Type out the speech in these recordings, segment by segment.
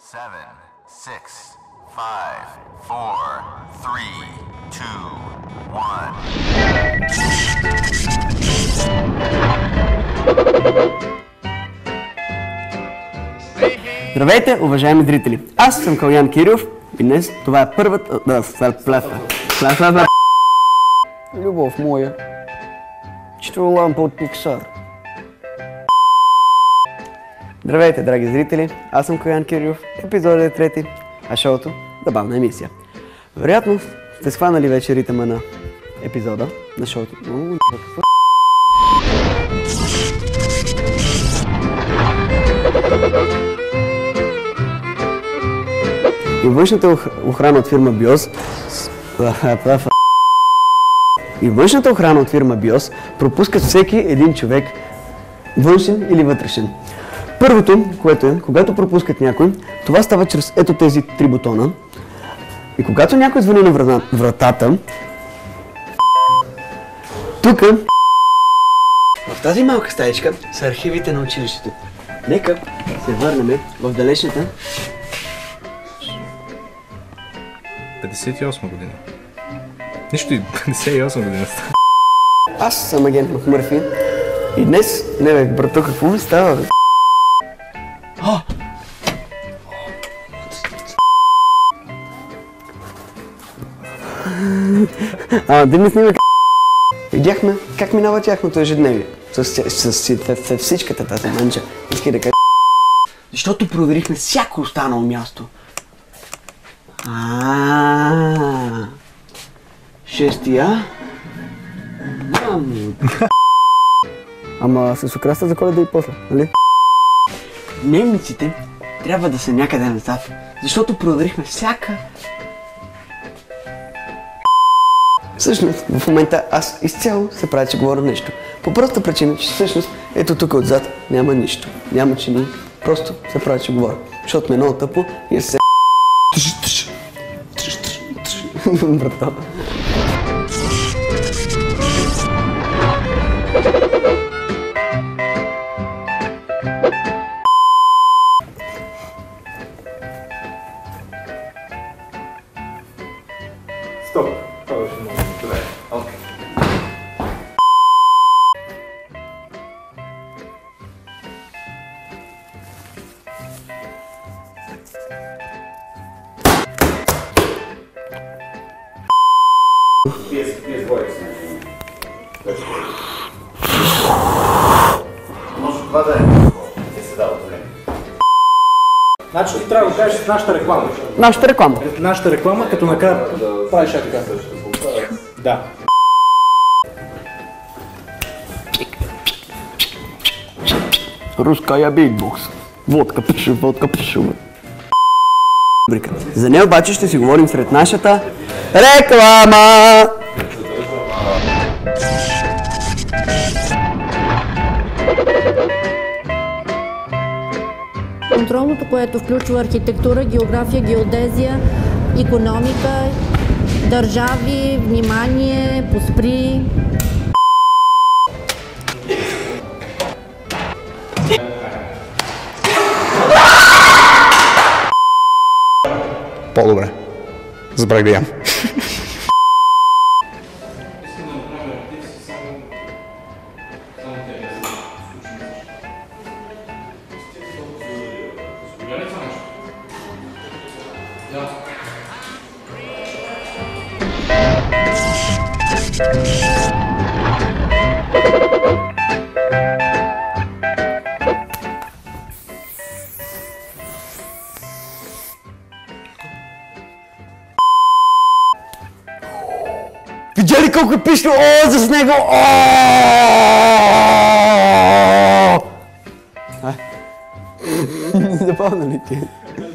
7, 6, 5, 4, 3, 2, 1. Здравейте, уважаеми зрители! Аз съм Калян Кирилов и днес това е първата... Любов моя, че лампа от Pixar. Здравейте, драги зрители! Аз съм Калян Кирилов, епизодът е трети, а шоуто – забавна емисия. Вероятно сте схванали вече ритъма на епизода на шоуто. И външната охрана от фирма BIOS пропускат всеки един човек, външен или вътрешен. Първото, което е, когато пропускат някой, това става чрез ето тези три бутона. И когато някой звъни на вратата, тук, в тази малка стаечка, са архивите на училището. Нека се върнем в далечната 58 година. Нищо и 58 година става. Аз съм агент Макмърфи и днес... Не бе, брато, какво ми става, бе? Да ми снима. Видяхме как минава тяхното ежедневие. С всичката тази манча. Иска да кажа. Защото проверихме всяко останало място. Шестия. Ама с украста за Коледа и после, нали? Дневниците трябва да са някъде назад, защото проверихме всяка... Всъщност, в момента аз изцяло се правя, че говоря нещо. По проста причина, че всъщност ето тук отзад няма нищо. Няма чини, просто се правя, че говоря. Защото ме е много тъпо и се... Брато. Стоп! Това беше много добре. Окей. Без двоек си. Може това да е седало време. Значи ти трябва да кажеш нашата реклама. Нашата реклама. Нашата реклама, като накрая правиш така. Да. Руская битбокс. Водка пише, водка пише. За нея обаче ще си говорим сред нашата реклама! Контролното, което включва архитектура, география, геодезия, икономика, държави, внимание, поспри. По-добре. Забрах да ям. Видя ли колко е пишло? За него! Забавна ли ти?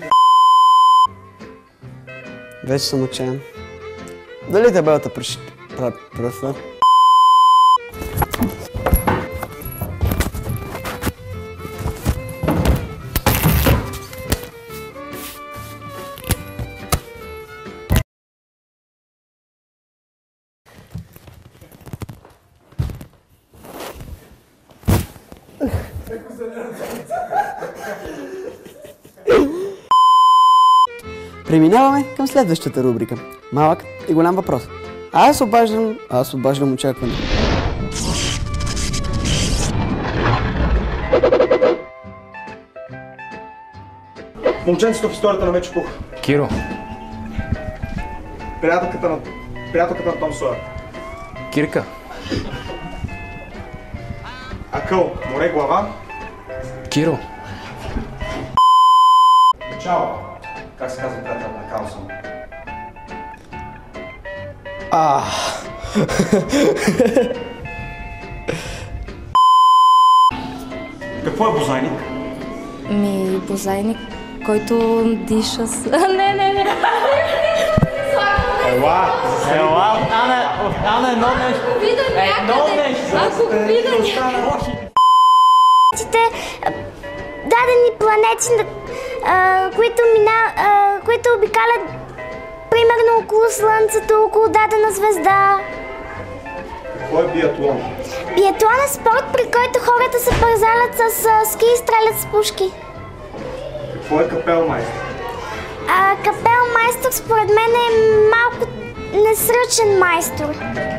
Вече съм отчаян. Дали табелата пръсна? Преминаваме към следващата рубрика. Малък и голям въпрос. Аз обаждам очакване. Момченцето в историята на Мечо Пух. Киро. Приятелката на Том Сойер. Кирка. Акъл. Море глава. Киро. Чао. Как се казва приятел на Карлсон? Какво е бозайник? Бозайник, който диша с... Не. Ана, едно нещо. Ако видя някъде. Дадени планети, които обикалят примерно около Слънцето, около дадена звезда. Какво е биатлон? Биатлон е спорт, при който хората се пързалят с ски и стрелят с пушки. Какво е капелмайстър? Капелмайстър според мен е малко несръчен майстор.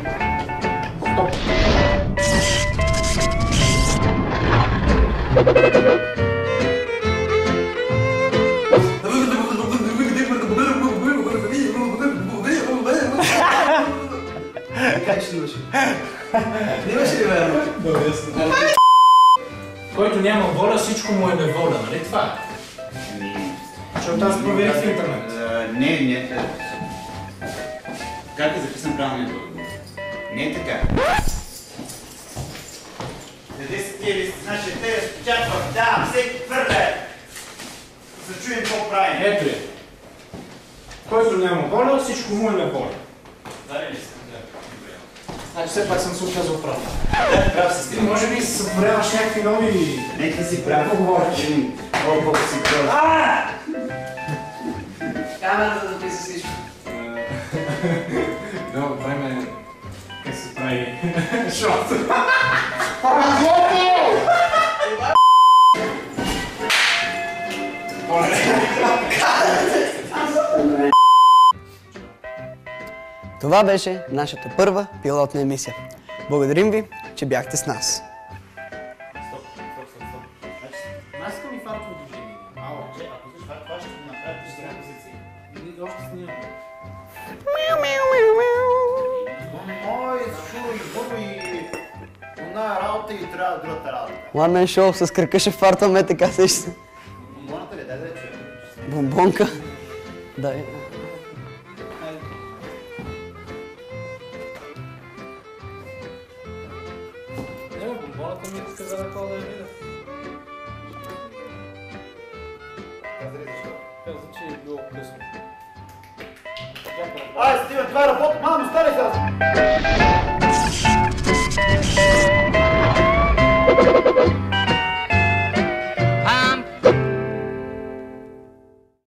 Който няма воля, всичко му е неволя, нали това е? Защото аз проверих в интернет. Не. Как е записан правилният отговор? Не е така. Къде са тия листи? Значи те разпечатват. Да, всеки твърде. За чуем какво правим. Ето е. Който няма воля, всичко му е неволя. Дали ли са? Значи все пак съм се оказал прав. Да, прав си. Ти може би се сътворяваш някакви нови... Нека си прав. Колко си прав. Камера да записа всичко. Много време как се прави шот. Това беше нашата първа пилотна емисия. Благодарим ви, че бяхте с нас. Аз искам и фартово движение. Ако слушаш това ще го направя по сега позиция. Още снимам. Ой, чуй, губи. Една работа и трябва другата работа. One Man Show с кръка ще фартваме, така сеща се. Бомбоната ли? Дай да я чуя. Бомбонка. Дай. Не, бомбоната ми иска за това да я видя. Каза ли защо? Каза, че е било късно. Ай, Стивен, това е работа. Мамо, стали се!